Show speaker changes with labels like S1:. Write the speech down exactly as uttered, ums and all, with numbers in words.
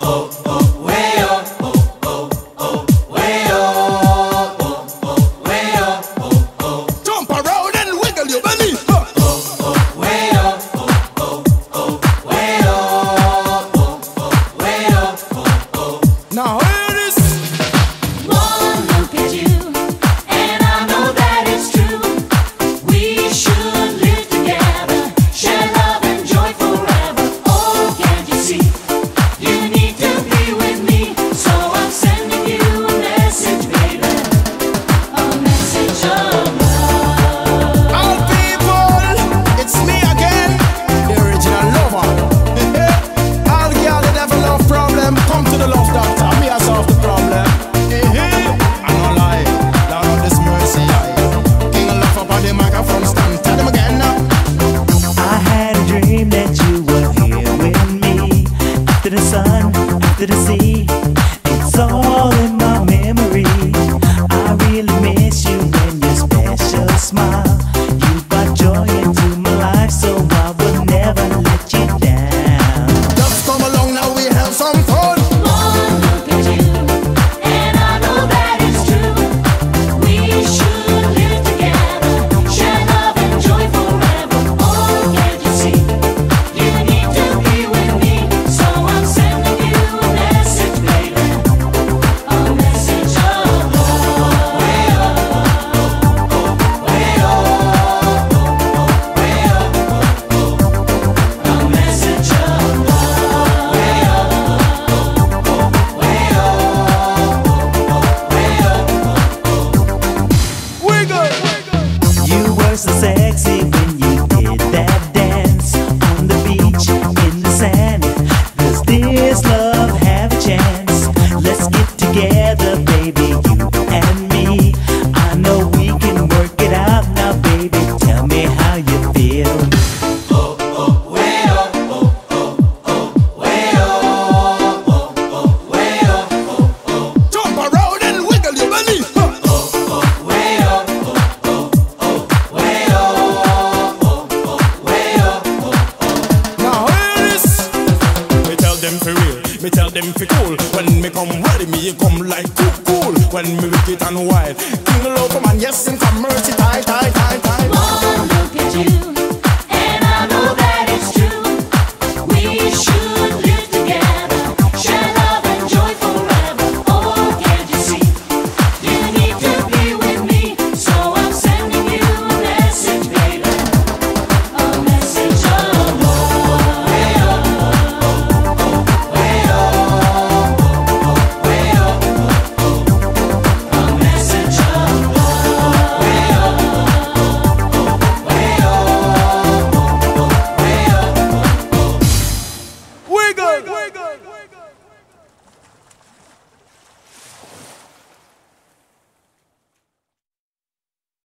S1: Jump around and wiggle your belly. Now hear this.
S2: One look at you, and I know that it's true. We should live together, share love and joy forever. Oh, can't you see? You need to be with me, so I'm sending you a message, baby. A message of love.
S1: All people, it's me again, the original lover. All girl that have a love problem, come to the love doctor. Me I solve the problem. I don't lie, Lord of this mercy, I King of love up on the microphone stand. Tell them again now.
S3: I had a dream that you were here with me. After the sun, after the sea, it's all in my memory. I really miss you and your special smile. You brought joy into my life, so I will never let you down.
S1: Just come along now, we have some fun.
S2: One look at you, and I know that it's true. We should live together, share love and joy forever. Oh, can't you see? You need to be with me, so I'm sending you a message, baby. A message of love. Way up, way up, way up. A message of love. Way up.
S3: You were so sexy when you did that dance on the beach in the sand. Does this love have a chance? Let's get together, baby, you and me. I know we can work it out now, baby. Tell me how you feel.
S1: Jump around and wiggle your belly. Now hear this. Me tell them for real, me tell them for cool. When me come ready, me come like cool cool. When me wicked and wild, king of love man, yes, and come mercy, tight, tight, tight, tight.